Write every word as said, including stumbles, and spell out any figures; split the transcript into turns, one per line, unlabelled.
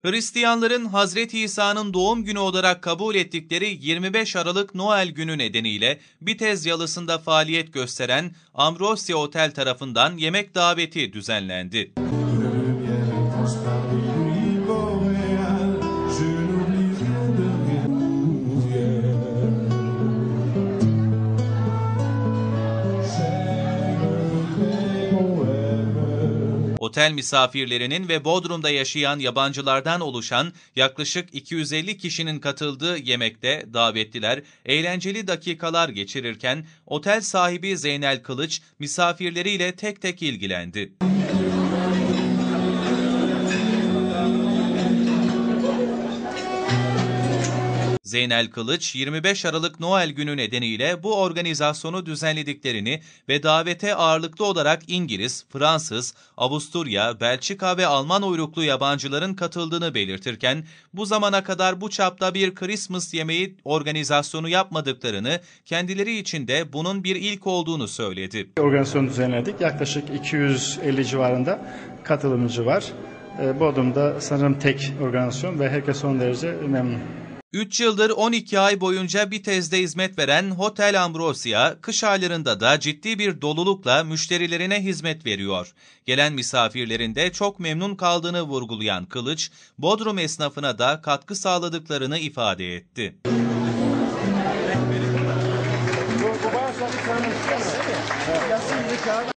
Hristiyanların Hazreti İsa'nın doğum günü olarak kabul ettikleri yirmi beş Aralık Noel günü nedeniyle Bitez Yalısı'nda faaliyet gösteren Ambrosia Otel tarafından yemek daveti düzenlendi. Otel misafirlerinin ve Bodrum'da yaşayan yabancılardan oluşan yaklaşık iki yüz elli kişinin katıldığı yemekte davetliler eğlenceli dakikalar geçirirken otel sahibi Zeynel Kılıç misafirleriyle tek tek ilgilendi. Zeynel Kılıç, yirmi beş Aralık Noel günü nedeniyle bu organizasyonu düzenlediklerini ve davete ağırlıklı olarak İngiliz, Fransız, Avusturya, Belçika ve Alman uyruklu yabancıların katıldığını belirtirken, bu zamana kadar bu çapta bir Christmas yemeği organizasyonu yapmadıklarını, kendileri için de bunun bir ilk olduğunu söyledi.
Organizasyonu düzenledik. Yaklaşık iki yüz elli civarında katılımcı var. Bodrum'da sanırım tek organizasyon ve herkes son derece memnun.
üç yıldır on iki ay boyunca Bitez'de hizmet veren Hotel Ambrosia, kış aylarında da ciddi bir dolulukla müşterilerine hizmet veriyor. Gelen misafirlerin de çok memnun kaldığını vurgulayan Kılıç, Bodrum esnafına da katkı sağladıklarını ifade etti.